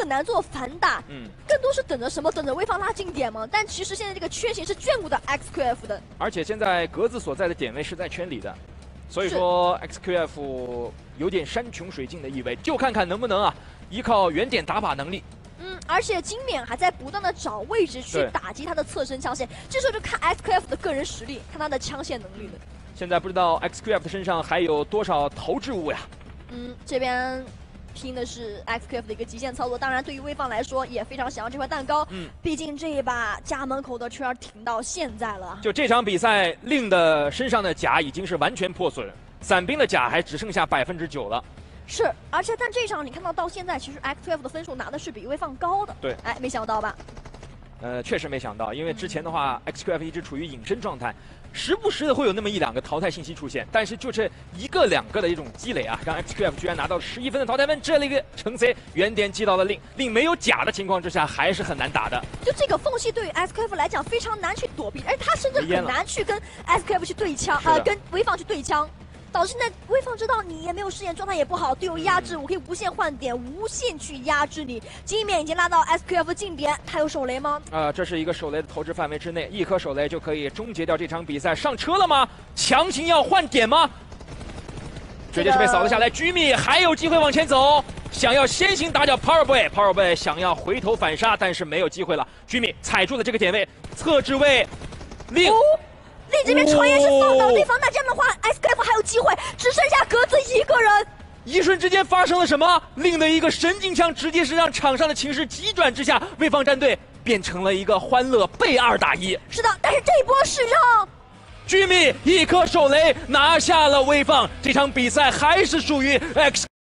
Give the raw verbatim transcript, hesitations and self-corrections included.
很难做反打，嗯，更多是等着什么？等着威方拉近点吗？但其实现在这个圈型是眷顾的 X Q F 的， 而且现在格子所在的点位是在圈里的，所以说 X Q F 有点山穷水尽的意味，就看看能不能啊依靠远点打靶能力。 嗯，而且金冕还在不断的找位置去打击他的侧身枪线，这时候就看 X Q F 的个人实力，看他的枪线能力了。 现在不知道 X Q F 的身上还有多少投掷物呀？ 嗯，这边拼的是 X Q F 的一个极限操作，当然对于威方来说也非常想要这块蛋糕。嗯，毕竟这一把家门口的圈停到现在了。 就这场比赛，令的身上的甲已经是完全破损，伞兵的甲还只剩下百分之九了。 是，而且但这场你看到到现在，其实 X Q F 的分数拿的是比威放高的。 对， 哎，没想到吧？ 呃，确实没想到，因为之前的话、嗯、，X Q F 一直处于隐身状态，时不时的会有那么一两个淘汰信息出现，但是就这一个两个的一种积累啊，让 X Q F 居然拿到十一分的淘汰分，这了一个橙 C 原点击到了令，令没有甲的情况之下，还是很难打的。 就这个缝隙对于 X Q F 来讲非常难去躲避，而他甚至很难去跟 X Q F 去对枪，呃，跟威放去对枪。 导致现在威放知道你也没有视野，状态也不好，队友压制，我可以无限换点，无限去压制你。金冕已经拉到 S Q F 近点，他有手雷吗？ 啊、呃，这是一个手雷的投掷范围之内，一颗手雷就可以终结掉这场比赛。上车了吗？强行要换点吗？直接是被扫了下来。居米还有机会往前走，想要先行打掉 Power Boy，Power Boy 想要回头反杀，但是没有机会了。居米踩住了这个点位，侧置位，令。哦令这边传言是放倒对方，那这样的话 ，S K F 还有机会，只剩下格子一个人。 一瞬之间发生了什么？令的一个神经枪，直接是让场上的情势急转直下，威方战队变成了一个欢乐被二打一。 是的，但是这一波是让居米一颗手雷拿下了威方，这场比赛还是属于 X。